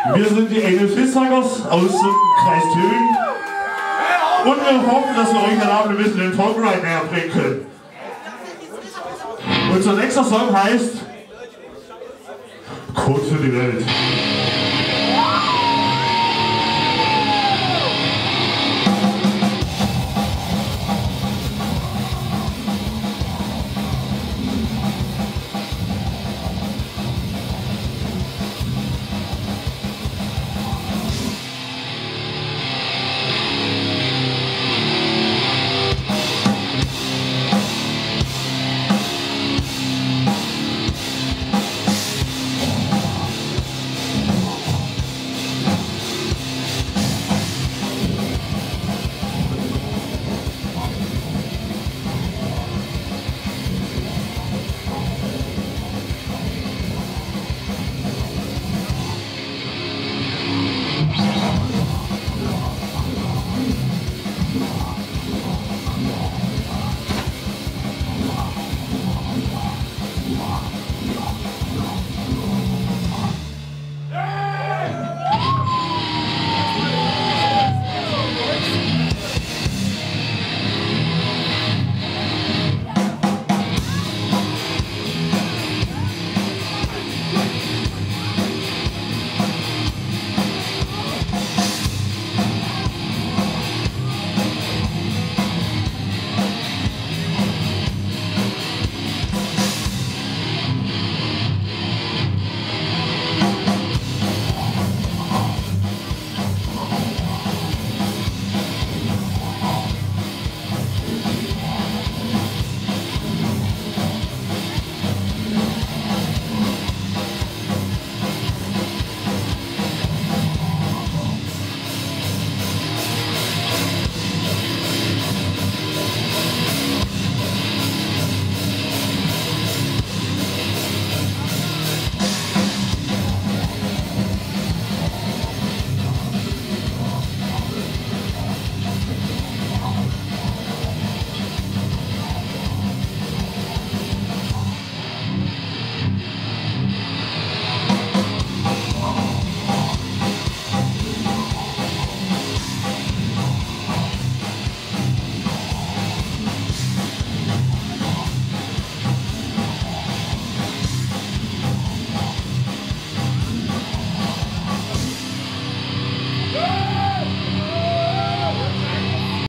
Wir sind die FISTFUCKERS aus dem Kreis Thüringen und wir hoffen, dass wir euch heute Abend ein bisschen den Folkride näher bringen können. Unser nächster Song heißt Code für die Welt.